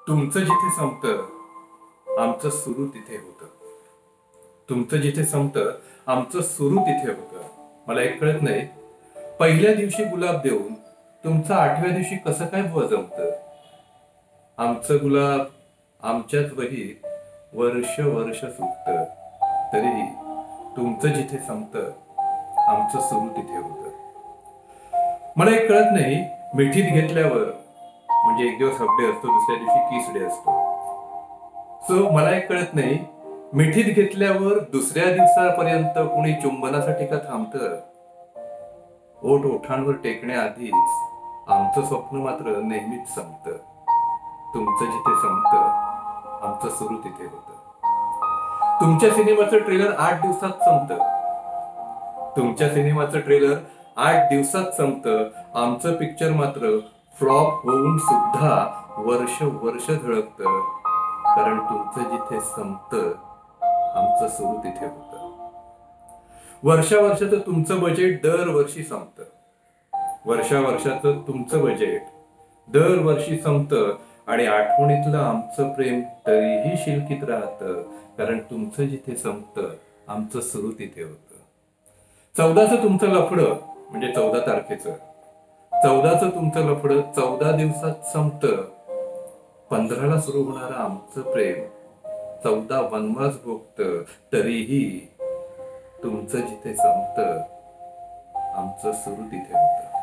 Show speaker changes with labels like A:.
A: तुमचं जिथे संपतं आमचं सुरू तिथे होतं. तुमचं जिथे संपतं आमचं सुरू तिथे होतं. मला एक कळत नाही, पहिल्या दिवशी गुलाब देऊन तुमचं 8व्या दिवशी कसं काय बुवा जमतं. आमचं गुलाब आमच्याच वहीत वर्ष वर्ष सुकतं, तरीही तुमचं जिथे संपतं आमचं सुरू तिथे होतं. मला एक कळत नाही, मिठीत घेतल्यावर म्हणजे एक दिवस हफ्डे असतो, दुसऱ्या दिवशी किस डे असतो. सो मला एक कळत नाही, मिठीत घेतल्यावर दुसऱ्या दिवसापर्यंत कुणी चुंबनासाठी का थांबतं. ओठ ओठांवर टेकण्याआधीच आमचं स्वप्न मात्र नेहमीच संपतं. तुमचं जिथे संपतं आमचं सुरू तिथे होतं. तुमच्या सिनेमाचं ट्रेलर 8 दिवसात संपतं. तुमच्या सिनेमाचं ट्रेलर 8 दिवसात संपतं. आमचं पिक्चर मात्र फ्लॉप होऊन सुद्धा वर्ष वर्ष धडकतं. कारण तुमचं जिथे संपतं आमचं सुरू तिथे होतं. वर्षाचं तुमचं बजेट दरवर्षी संपतं. वर्षाचं तुमचं बजेट दरवर्षी संपतं आणि आठवणीतलं आमचं प्रेम तरीही शिलकीत राहतं. कारण तुमचं जिथे संपतं आमचं सुरू तिथे होतं. 14चं तुमचं लफडं म्हणजे 14 तारखेचं 14चं तुमचं लफडं 14 दिवसात संपतं. 15ला सुरू होणारं आमचं प्रेम 14 वनवास भोगतं. तरीही तुमचं जिथे संपतं आमचं सुरू तिथे होतं.